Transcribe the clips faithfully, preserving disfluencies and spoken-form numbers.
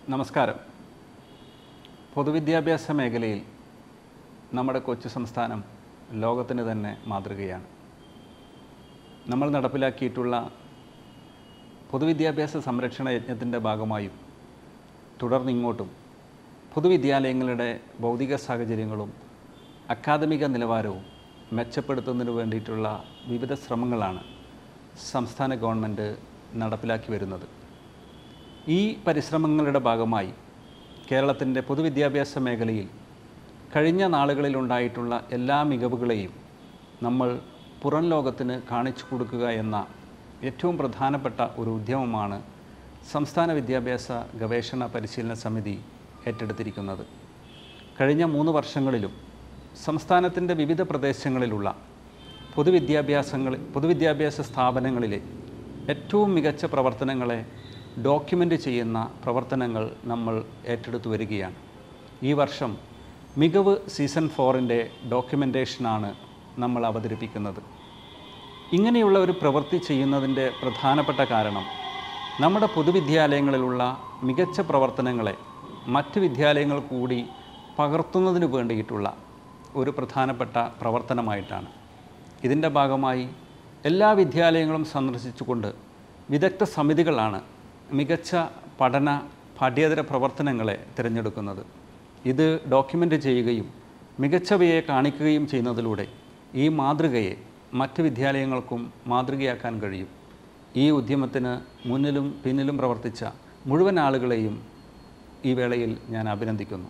നമസ്കാരം. പൊതുവിദ്യാഭ്യാസ മേഖലയിൽ നമ്മുടെ കൊച്ചു സംസ്ഥാനം ലോകത്തിന് തന്നെ മാതൃകയാണ്. നമ്മൾ നടപ്പിലാക്കിയിട്ടുള്ള പൊതുവിദ്യാഭ്യാസ സംരക്ഷണ യജ്ഞത്തിൻ്റെ ഭാഗമായും തുടർന്നിങ്ങോട്ടും പൊതുവിദ്യാലയങ്ങളുടെ ഭൗതിക സാഹചര്യങ്ങളും അക്കാദമിക നിലവാരവും മെച്ചപ്പെടുത്തുന്നതിന് വേണ്ടിയിട്ടുള്ള വിവിധ ശ്രമങ്ങളാണ് സംസ്ഥാന ഗവൺമെൻറ് നടപ്പിലാക്കി വരുന്നത്. ഈ പരിശ്രമങ്ങളുടെ ഭാഗമായി കേരളത്തിൻ്റെ പൊതുവിദ്യാഭ്യാസ മേഖലയിൽ കഴിഞ്ഞ നാളുകളിലുണ്ടായിട്ടുള്ള എല്ലാ മികവുകളെയും നമ്മൾ പുറം ലോകത്തിന് കാണിച്ചു കൊടുക്കുക എന്ന ഏറ്റവും പ്രധാനപ്പെട്ട ഒരു ഉദ്യമമാണ് സംസ്ഥാന വിദ്യാഭ്യാസ ഗവേഷണ പരിശീലന സമിതി ഏറ്റെടുത്തിരിക്കുന്നത്. കഴിഞ്ഞ മൂന്ന് വർഷങ്ങളിലും സംസ്ഥാനത്തിൻ്റെ വിവിധ പ്രദേശങ്ങളിലുള്ള പൊതുവിദ്യാഭ്യാസങ്ങൾ പൊതുവിദ്യാഭ്യാസ സ്ഥാപനങ്ങളിലെ ഏറ്റവും മികച്ച പ്രവർത്തനങ്ങളെ ഡോക്യുമെൻ്റ് ചെയ്യുന്ന പ്രവർത്തനങ്ങൾ നമ്മൾ ഏറ്റെടുത്തു വരികയാണ്. ഈ വർഷം മികവ് സീസൺ ഫോറിൻ്റെ ഡോക്യുമെൻറ്റേഷനാണ് നമ്മൾ അവതരിപ്പിക്കുന്നത്. ഇങ്ങനെയുള്ള ഒരു പ്രവൃത്തി ചെയ്യുന്നതിൻ്റെ പ്രധാനപ്പെട്ട കാരണം നമ്മുടെ പൊതുവിദ്യാലയങ്ങളിലുള്ള മികച്ച പ്രവർത്തനങ്ങളെ മറ്റ് വിദ്യാലയങ്ങൾ കൂടി പകർത്തുന്നതിന് വേണ്ടിയിട്ടുള്ള ഒരു പ്രധാനപ്പെട്ട പ്രവർത്തനമായിട്ടാണ്. ഇതിൻ്റെ ഭാഗമായി എല്ലാ വിദ്യാലയങ്ങളും സന്ദർശിച്ചുകൊണ്ട് വിദഗ്ധ സമിതികളാണ് മികച്ച പഠന പാഠ്യേതര പ്രവർത്തനങ്ങളെ തിരഞ്ഞെടുക്കുന്നത്. ഇത് ഡോക്യുമെൻ്റ് ചെയ്യുകയും മികച്ചവയെ കാണിക്കുകയും ചെയ്യുന്നതിലൂടെ ഈ മാതൃകയെ മറ്റ് വിദ്യാലയങ്ങൾക്കും മാതൃകയാക്കാൻ കഴിയും. ഈ ഉദ്യമത്തിന് മുന്നിലും പിന്നിലും പ്രവർത്തിച്ച മുഴുവൻ ആളുകളെയും ഈ വേളയിൽ ഞാൻ അഭിനന്ദിക്കുന്നു.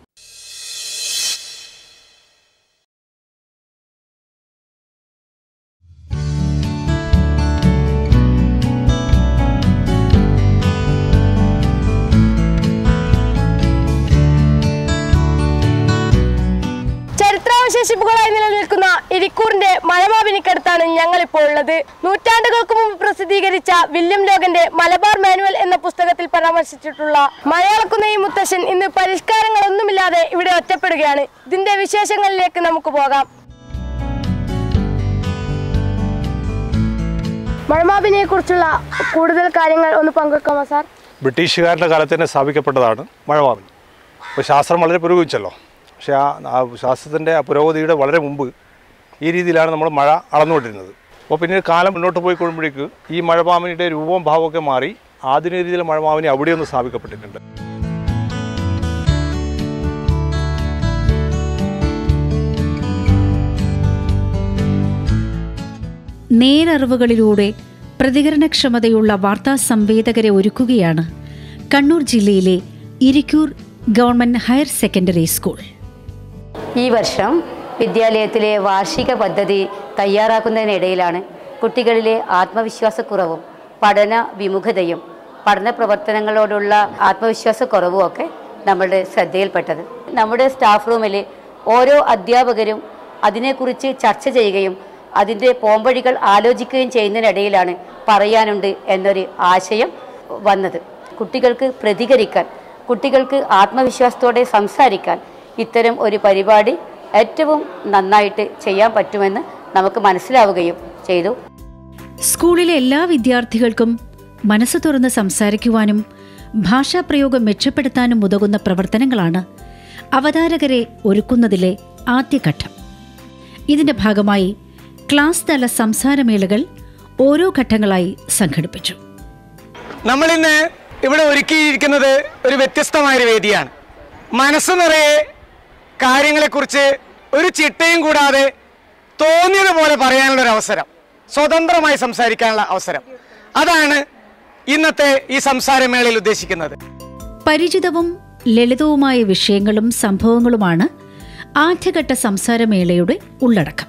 ശേഷിപ്പുകളായി നിലനിൽക്കുന്ന ഇരിക്കൂറിന്റെ മഴമാവിനിക്കടുത്താണ് ഞങ്ങളിപ്പോൾ ഉള്ളത്. നൂറ്റാണ്ടുകൾക്ക് മുമ്പ് പ്രസിദ്ധീകരിച്ച വില്യം ലോഗന്റെ മലബാർ മാനുവൽ എന്ന പുസ്തകത്തിൽ പരാമർശിച്ചിട്ടുള്ള മഴയളക്കുന്ന ഈ മുത്തശ്ശൻ ഇന്ന് പരിഷ്കാരങ്ങളൊന്നുമില്ലാതെ ഇവിടെ ഒറ്റപ്പെടുകയാണ്. ഇതിന്റെ വിശേഷങ്ങളിലേക്ക് നമുക്ക് പോകാം. മഴമാവിനെ കുറിച്ചുള്ള കൂടുതൽ കാര്യങ്ങൾ ഒന്ന് പങ്കുവെക്കാമോ സാർ? ബ്രിട്ടീഷുകാരുടെ കാലത്ത് തന്നെ സ്ഥാപിക്കപ്പെട്ടതാണ് മഴമാവിൻ. അപ്പോൾ ശാസ്ത്രം വളരെ പുരോഗമിച്ചല്ലോ. പക്ഷേ ആ ശാസ്ത്രത്തിൻ്റെ ആ പുരോഗതിയുടെ വളരെ മുമ്പ് ഈ രീതിയിലാണ് നമ്മൾ മഴ അളന്നുകൊണ്ടിരുന്നത്. അപ്പോൾ പിന്നീട് കാലം മുന്നോട്ട് പോയി കഴിയുമ്പോഴേക്ക് ഈ മഴമാവിൻ്റെ രൂപവും ഭാവമൊക്കെ മാറി ആധുനിക രീതിയിൽ മഴമാവിനെ അവിടെയൊന്ന് സ്ഥാപിക്കപ്പെട്ടിട്ടുണ്ട്. നേരറിവുകളിലൂടെ പ്രതികരണക്ഷമതയുള്ള വാർത്താ സംവേദകരെ ഒരുക്കുകയാണ് കണ്ണൂർ ജില്ലയിലെ Irikkur government higher secondary school. ഈ വർഷം വിദ്യാലയത്തിലെ വാർഷിക പദ്ധതി തയ്യാറാക്കുന്നതിനിടയിലാണ് കുട്ടികളിലെ ആത്മവിശ്വാസക്കുറവും പഠന വിമുഖതയും പഠന പ്രവർത്തനങ്ങളോടുള്ള ആത്മവിശ്വാസക്കുറവും ഒക്കെ നമ്മളുടെ ശ്രദ്ധയിൽപ്പെട്ടത്. നമ്മുടെ സ്റ്റാഫ് റൂമിൽ ഓരോ അധ്യാപകരും അതിനെക്കുറിച്ച് ചർച്ച ചെയ്യുകയും അതിൻ്റെ പോംവഴികൾ ആലോചിക്കുകയും ചെയ്യുന്നതിനിടയിലാണ് പറയാനുണ്ട് എന്നൊരു ആശയം വന്നത്. കുട്ടികൾക്ക് പ്രതികരിക്കാൻ, കുട്ടികൾക്ക് ആത്മവിശ്വാസത്തോടെ സംസാരിക്കാൻ ഇത്തരം ഒരു പരിപാടി ഏറ്റവും നന്നായിട്ട് ചെയ്യാൻ പറ്റുമെന്ന് നമുക്ക് മനസ്സിലാവുകയും ചെയ്തു. സ്കൂളിലെ എല്ലാ വിദ്യാർത്ഥികൾക്കും മനസ്സ് തുറന്ന് സംസാരിക്കുവാനും ഭാഷാപ്രയോഗം മെച്ചപ്പെടുത്താനും ഉതകുന്ന പ്രവർത്തനങ്ങളാണ് അവതാരകരെ ഒരുക്കുന്നതിലെ ആദ്യഘട്ടം. ഇതിന്റെ ഭാഗമായി ക്ലാസ് തല സംസാരമേളകൾ ഓരോ ഘട്ടങ്ങളായി സംഘടിപ്പിച്ചു. നമ്മളിന്ന് ഇവിടെ ഒരുക്കിയിരിക്കുന്നത് ഒരു വ്യത്യസ്തമായൊരു വേദിയാണ്. മനസ്സ് നിറയെ കാര്യങ്ങളെക്കുറിച്ച് ഒരു ചിട്ടയും കൂടാതെ തോന്നിയതുപോലെ പറയാനുള്ളൊരു അവസരം, സ്വതന്ത്രമായി സംസാരിക്കാനുള്ള അവസരം, അതാണ് ഇന്നത്തെ ഈ സംസാരമേളയിൽ ഉദ്ദേശിക്കുന്നത്. പരിചിതവും ലളിതവുമായ വിഷയങ്ങളും സംഭവങ്ങളുമാണ് ആദ്യഘട്ട സംസാരമേളയുടെ ഉള്ളടക്കം.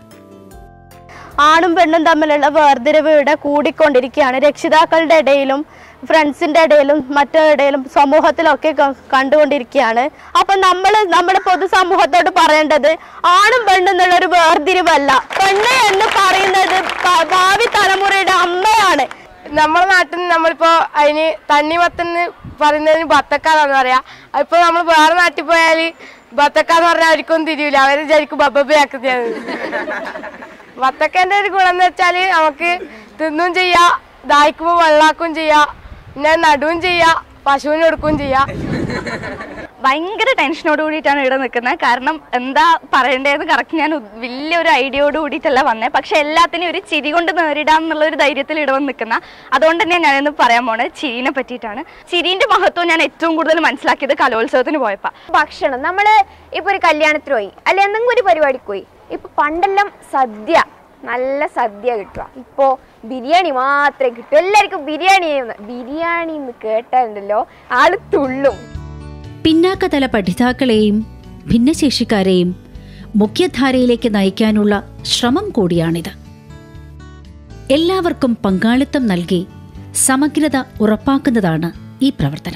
ആണും പെണ്ണും തമ്മിലുള്ള വേർതിരിവ് ഇവിടെ കൂടിക്കൊണ്ടിരിക്കുകയാണ്. രക്ഷിതാക്കളുടെ ഇടയിലും ഫ്രണ്ട്സിന്റെ ഇടയിലും മറ്റിടയിലും സമൂഹത്തിലൊക്കെ കണ്ടുകൊണ്ടിരിക്കുകയാണ്. അപ്പൊ നമ്മൾ നമ്മുടെ പൊതുസമൂഹത്തോട് പറയേണ്ടത് ആണും പെണ്ണും എന്നുള്ളൊരു വേർതിരിവല്ല. പെണ്ണ് എന്ന് പറയുന്നത് ഭാവി തലമുറയുടെ അമ്മയാണ്. നമ്മുടെ നാട്ടിൽ നിന്ന് നമ്മളിപ്പോ അതിന് തണ്ണിമത്തെന്ന് പറയുന്നതിന് ബത്തക്കാന്ന് പറയാ. ഇപ്പൊ നമ്മൾ വേറെ നാട്ടിൽ പോയാല് ബത്തക്കാന്ന് പറഞ്ഞാൽ അവർക്കൊന്നും തിരിയില്ല, അവർ വിചാരിക്കും ബബ്ബയാക്കുന്നത്. ബത്തക്കന്റെ ഒരു ഗുണം എന്ന് വെച്ചാല് നമുക്ക് തിന്നും ചെയ്യാ, ദാഹിക്കുമ്പോ വെള്ളാക്കും ചെയ്യാ, പിന്നെ നടുവും ചെയ്യാ, പശുവിന് കൊടുക്കുകയും ചെയ്യാം. ഭയങ്കര ടെൻഷനോട് കൂടിയിട്ടാണ് ഇവിടെ നിൽക്കുന്നത്. കാരണം എന്താ പറയേണ്ടതെന്ന് കറക്റ്റ് ഞാൻ വലിയൊരു ഐഡിയയോട് കൂടിയിട്ടല്ല വന്നത്. പക്ഷെ എല്ലാത്തിനും ഒരു ചിരി കൊണ്ട് നേരിടാം എന്നുള്ള ഒരു ധൈര്യത്തിൽ ഇവിടെ വന്ന് നിൽക്കുന്ന. അതുകൊണ്ട് തന്നെയാണ് ഞാനിന്ന് പറയാൻ പോണത് ചിരിനെ പറ്റിയിട്ടാണ്. ചിരിന്റെ മഹത്വം ഞാൻ ഏറ്റവും കൂടുതൽ മനസ്സിലാക്കിയത് കലോത്സവത്തിന് പോയപ്പോൾ. ഭക്ഷണം നമ്മൾ ഇപ്പൊ ഒരു കല്യാണത്തിന് പോയി അല്ലെ എന്തെങ്കിലും ഒരു പരിപാടിക്ക് പോയി. ഇപ്പൊ പണ്ടെല്ലാം സദ്യ, നല്ല സദ്യ കിട്ടുക. ഇപ്പോ ബിരിയാണി മാത്രമേ കിട്ടൂ. എല്ലാവർക്കും ബിരിയാണി ബിരിയാണി എന്ന് കേട്ടാലുണ്ടല്ലോ ആള് തുള്ളും. പിന്നാക്കതല പഠിതാക്കളെയും ഭിന്നശേഷിക്കാരെയും മുഖ്യധാരയിലേക്ക് നയിക്കാനുള്ള ശ്രമം കൂടിയാണിത്. എല്ലാവർക്കും പങ്കാളിത്തം നൽകി സമഗ്രത ഉറപ്പാക്കുന്നതാണ് ഈ പ്രവർത്തനം.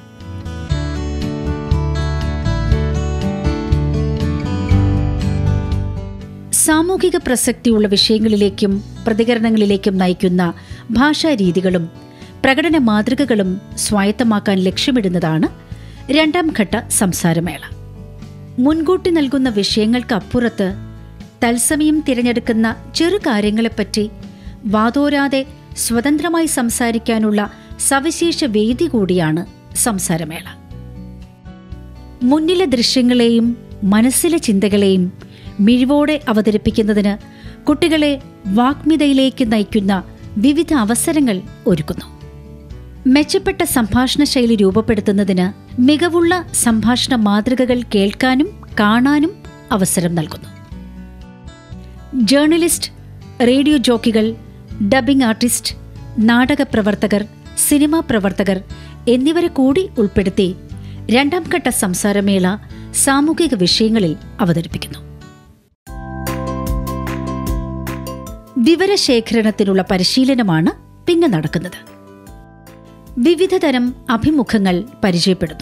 സാമൂഹിക പ്രസക്തിയുള്ള വിഷയങ്ങളിലേക്കും പ്രതികരണങ്ങളിലേക്കും നയിക്കുന്ന ഭാഷാരീതികളും പ്രകടന മാതൃകകളും സ്വായത്തമാക്കാൻ ലക്ഷ്യമിടുന്നതാണ് രണ്ടാം ഘട്ട സംസാരമേള. മുൻകൂട്ടി നൽകുന്ന വിഷയങ്ങൾക്കപ്പുറത്ത് തത്സമയം തിരഞ്ഞെടുക്കുന്ന ചെറുകാര്യങ്ങളെപ്പറ്റി വാതോരാതെ സ്വതന്ത്രമായി സംസാരിക്കാനുള്ള സവിശേഷ വേദി കൂടിയാണ് സംസാരമേള. മുന്നിലെ ദൃശ്യങ്ങളെയും മനസ്സിലെ ചിന്തകളെയും മിഴിവോടെ അവതരിപ്പിക്കുന്നതിന് കുട്ടികളെ വാഗ്മിതയിലേക്ക് നയിക്കുന്ന വിവിധ അവസരങ്ങൾ ഒരുക്കുന്നു. മെച്ചപ്പെട്ട സംഭാഷണ ശൈലി രൂപപ്പെടുത്തുന്നതിന് മികവുള്ള സംഭാഷണ മാതൃകകൾ കേൾക്കാനും കാണാനും അവസരം നൽകുന്നു. ജേർണലിസ്റ്റ്, റേഡിയോ ജോക്കികൾ, ഡബ്ബിംഗ് ആർട്ടിസ്റ്റ്, നാടക പ്രവർത്തകർ, സിനിമാ പ്രവർത്തകർ എന്നിവരെ കൂടി ഉൾപ്പെടുത്തി രണ്ടാം ഘട്ട സംസാരമേള സാമൂഹിക വിഷയങ്ങളിൽ അവതരിപ്പിക്കുന്നു. വിവരശേഖരണത്തിനുള്ള പരിശീലനമാണ് പിന്നെ നടക്കുന്നത്. വിവിധതരം അഭിമുഖങ്ങൾ പരിചയപ്പെടുന്നു.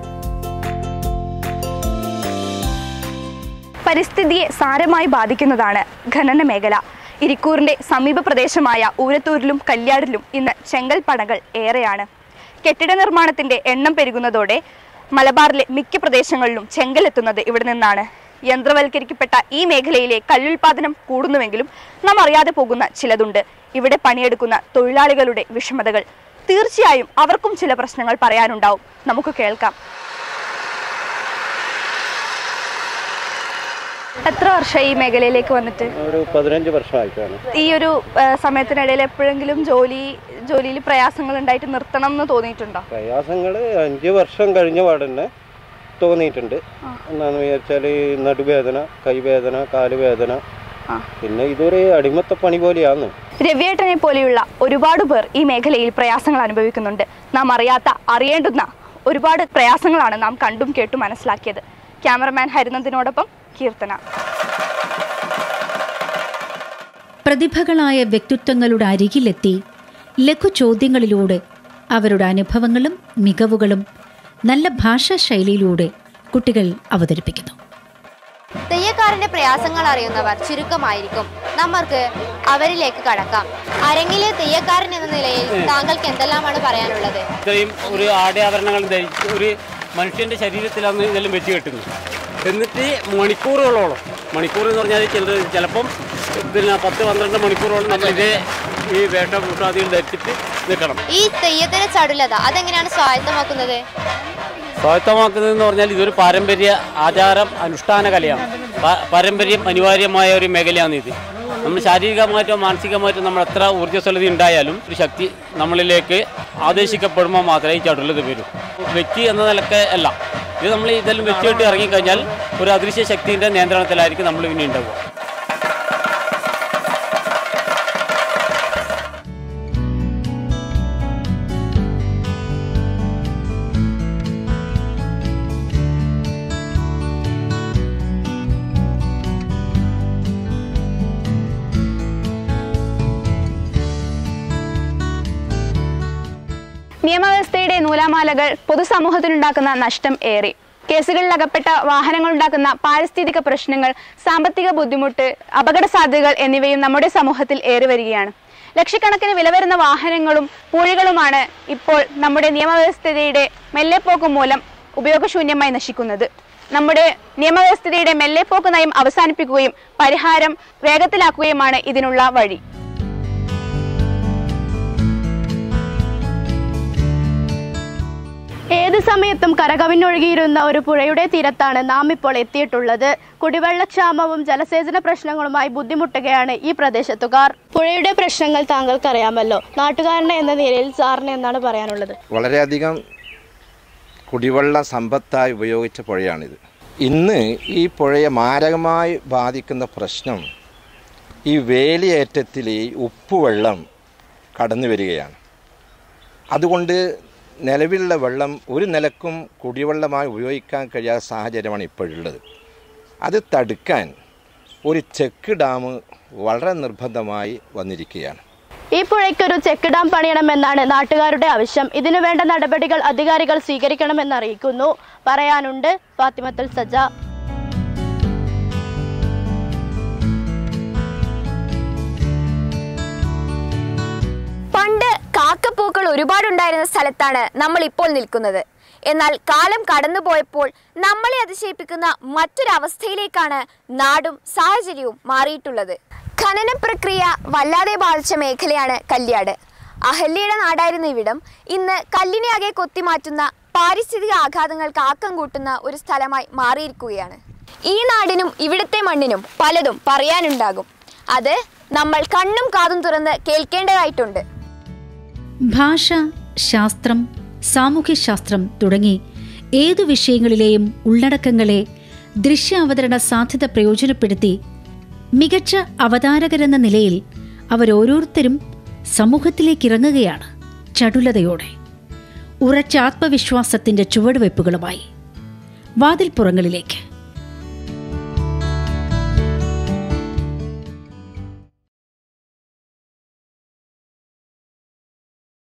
പരിസ്ഥിതിയെ സാരമായി ബാധിക്കുന്നതാണ് ഖനന മേഖല. ഇരിക്കൂറിന്റെ സമീപ പ്രദേശമായ ഊരത്തൂരിലും കല്യാടിലും ഇന്ന് ചെങ്കൽ പടകൾ ഏറെയാണ്. കെട്ടിട നിർമ്മാണത്തിന്റെ എണ്ണം പെരുകുന്നതോടെ മലബാറിലെ മിക്ക പ്രദേശങ്ങളിലും ചെങ്കൽ എത്തുന്നത് ഇവിടെ നിന്നാണ്. യന്ത്രവൽക്കരിക്കപ്പെട്ട ഈ മേഖലയിലെ കല്ലുൽപാദനം കൂടുന്നുവെങ്കിലും നാം അറിയാതെ പോകുന്ന ചിലതുണ്ട്. ഇവിടെ പണിയെടുക്കുന്ന തൊഴിലാളികളുടെ വിഷമതകൾ. തീർച്ചയായും അവർക്കും ചില പ്രശ്നങ്ങൾ പറയാനുണ്ടാവും. നമുക്ക് കേൾക്കാം. എത്ര വർഷമായി ഈ മേഖലയിലേക്ക് വന്നിട്ട്? ഒരു പതിനഞ്ച് വർഷമായിട്ടാണ്. ഈ ഒരു സമയത്തിനിടയിൽ എപ്പോഴെങ്കിലും ജോലി ജോലിയിൽ പ്രയാസങ്ങൾ ഉണ്ടായിട്ട് നിർത്തണം എന്ന് തോന്നിയിട്ടുണ്ടോ? പ്രയാസങ്ങൾ അഞ്ച് വർഷം കഴിഞ്ഞ പാടന്നെ തോന്നിയിട്ടുണ്ട്. എന്താണെന്ന് വിചാരിച്ചാൽ നടുവേദന, കൈവേദന, കാലുവേദന, പിന്നെ ഇതൊരു അടിമത്ത പണി പോലെയാണ്. രവിയേട്ടനെ പോലെയുള്ള ഒരുപാട് പേർ ഈ മേഖലയിൽ പ്രയാസങ്ങൾ അനുഭവിക്കുന്നുണ്ട്. നാം അറിയാത്ത അറിയേണ്ടുന്ന ഒരുപാട് പ്രയാസങ്ങളാണ് നാം കണ്ടും കേട്ടും മനസ്സിലാക്കിയത്. ക്യാമറമാൻ ഹരിനന്ദിനോടൊപ്പം കീർത്തന. പ്രതിഭകളായ വ്യക്തിത്വങ്ങളുടെ അരികിലെത്തി ലഘു ചോദ്യങ്ങളിലൂടെ അവരുടെ അനുഭവങ്ങളും മികവുകളും നല്ല ഭാഷാ ശൈലിയിലൂടെ കുട്ടികൾ അവതരിപ്പിക്കുന്നു. തെയ്യക്കാരന്റെ പ്രയാസങ്ങൾ അറിയുന്നവർ ചുരുക്കമായിരിക്കും. നമ്മൾക്ക് അവരിലേക്ക് കടക്കാം. അരങ്ങിലെ തെയ്യക്കാരൻ എന്ന നിലയിൽ താങ്കൾക്ക് എന്തെല്ലാമാണ് പറയാനുള്ളത്? ഇത്രയും ഒരു ആടയാഭരണങ്ങൾ ധരിച്ച് ഒരു മനുഷ്യന്റെ ശരീരത്തിലാണ് ഇതെല്ലാം വെച്ച് കെട്ടുന്നത്. എന്നിട്ട് മണിക്കൂറുകളോളം, മണിക്കൂർ എന്ന് പറഞ്ഞാൽ ചിലത് ചിലപ്പം പിന്നെ പത്ത് പന്ത്രണ്ട് മണിക്കൂറോളം നമ്മൾ ഇതേ ഈ വേഷഭൂഷാദികൾ ധരിച്ചിട്ട് നിൽക്കണം. ഈ തെയ്യത്തിന്റെ ചടുലത അതെങ്ങനെയാണ് സ്വായത്തമാക്കുന്നത്? സ്വായത്തമാക്കുന്നതെന്ന് പറഞ്ഞാൽ ഇതൊരു പാരമ്പര്യ ആചാരം, അനുഷ്ഠാന കലയാണ്. പാരമ്പര്യം അനിവാര്യമായ ഒരു മേഖലയാണ് ഇത്. നമ്മൾ ശാരീരികമായിട്ടോ മാനസികമായിട്ടോ നമ്മൾ എത്ര ഊർജ്ജസ്വലത ഉണ്ടായാലും ഒരു ശക്തി നമ്മളിലേക്ക് ആദേശിക്കപ്പെടുമ്പോൾ മാത്രമേ ഈ ചടുലത വരൂ. വ്യക്തി എന്ന നിലക്ക് അല്ല, ഇത് നമ്മൾ ഇതെല്ലാം വെച്ചുകെട്ടി ഇറങ്ങിക്കഴിഞ്ഞാൽ ഒരു അദൃശ്യ ശക്തിൻ്റെ നിയന്ത്രണത്തിലായിരിക്കും നമ്മൾ ഇനി ഉണ്ടാവുക. നിയമവ്യവസ്ഥയുടെ നൂലാമാലകൾ പൊതുസമൂഹത്തിനുണ്ടാക്കുന്ന നഷ്ടം ഏറെ. കേസുകളിലകപ്പെട്ട വാഹനങ്ങളുണ്ടാക്കുന്ന പാരിസ്ഥിതിക പ്രശ്നങ്ങൾ, സാമ്പത്തിക ബുദ്ധിമുട്ട്, അപകട സാധ്യതകൾ എന്നിവയും നമ്മുടെ സമൂഹത്തിൽ ഏറി വരികയാണ്. ലക്ഷക്കണക്കിന് വില വരുന്ന വാഹനങ്ങളും പൂഴികളുമാണ് ഇപ്പോൾ നമ്മുടെ നിയമവ്യവസ്ഥയുടെ മെല്ലെപ്പോക്ക് മൂലം ഉപയോഗശൂന്യമായി നശിക്കുന്നത്. നമ്മുടെ നിയമവ്യവസ്ഥയുടെ മെല്ലെപ്പോക്ക് നയം അവസാനിപ്പിക്കുകയും പരിഹാരം വേഗത്തിലാക്കുകയുമാണ് ഇതിനുള്ള വഴി. ഏത് സമയത്തും കരകവിഞ്ഞൊഴുകിയിരുന്ന ഒരു പുഴയുടെ തീരത്താണ് നാം ഇപ്പോൾ എത്തിയിട്ടുള്ളത്. കുടിവെള്ളക്ഷാമവും ജലസേചന പ്രശ്നങ്ങളുമായി ബുദ്ധിമുട്ടുകയാണ് ഈ പ്രദേശത്തുകാർ. പുഴയുടെ പ്രശ്നങ്ങൾ താങ്കൾക്ക് അറിയാമല്ലോ. നാട്ടുകാരനെ എന്ന നിലയിൽ സാറിന് എന്താണ് പറയാനുള്ളത്? വളരെയധികം കുടിവെള്ള സമ്പത്തായി ഉപയോഗിച്ച പുഴയാണിത്. ഇന്ന് ഈ പുഴയെ മാരകമായി ബാധിക്കുന്ന പ്രശ്നം ഈ വേലിയേറ്റത്തിൽ ഈ ഉപ്പുവെള്ളം കടന്നു വരികയാണ്. അതുകൊണ്ട് നിലവിലുള്ള വെള്ളം ഒരു നിലക്കും കുടിവെള്ളമായി ഉപയോഗിക്കാൻ കഴിയാത്ത സാഹചര്യമാണ് ഇപ്പോഴുള്ളത്. അത് തടുക്കാൻ ഒരു ചെക്ക് ഡാം വളരെ നിർബന്ധമായി വന്നിരിക്കുകയാണ്. ഈ പുഴയ്ക്കൊരു ചെക്ക് ഡാം പണിയണമെന്നാണ് നാട്ടുകാരുടെ ആവശ്യം. ഇതിനു വേണ്ട നടപടികൾ അധികാരികൾ സ്വീകരിക്കണമെന്ന് അറിയിക്കുന്നു. പറയാനുണ്ട് ഫാത്തിമത്തുൽ സജ. പണ്ട് കാക്കപ്പൂക്കൾ ഒരുപാടുണ്ടായിരുന്ന സ്ഥലത്താണ് നമ്മൾ ഇപ്പോൾ നിൽക്കുന്നത്. എന്നാൽ കാലം കടന്നുപോയപ്പോൾ നമ്മളെ അതിശയിപ്പിക്കുന്ന മറ്റൊരവസ്ഥയിലേക്കാണ് നാടും സാഹചര്യവും മാറിയിട്ടുള്ളത്. ഖനന പ്രക്രിയ വല്ലാതെ ബാധിച്ച മേഖലയാണ് കല്യാട്. അഹല്യയുടെ നാടായിരുന്ന ഇവിടം ഇന്ന് കല്ലിനെയാകെ കൊത്തിമാറ്റുന്ന പാരിസ്ഥിതിക ആഘാതങ്ങൾക്ക് ആക്കം കൂട്ടുന്ന ഒരു സ്ഥലമായി മാറിയിരിക്കുകയാണ്. ഈ നാടിനും ഇവിടുത്തെ മണ്ണിനും പലതും പറയാനുണ്ടാകും. അത് നമ്മൾ കണ്ണും കാതും തുറന്ന് കേൾക്കേണ്ടതായിട്ടുണ്ട്. ഭാഷ, ശാസ്ത്രം, സാമൂഹ്യശാസ്ത്രം തുടങ്ങി ഏതു വിഷയങ്ങളിലെയും ഉള്ളടക്കങ്ങളെ ദൃശ്യാവതരണ സാധ്യത പ്രയോജനപ്പെടുത്തി മികച്ച അവതാരകരെന്ന നിലയിൽ അവരോരോരുത്തരും സമൂഹത്തിലേക്കിറങ്ങുകയാണ് ചടുലതയോടെ, ഉറച്ച ആത്മവിശ്വാസത്തിന്റെ ചുവടുവയ്പ്പുകളുമായി. വാതിൽപ്പുറങ്ങളിലേക്ക്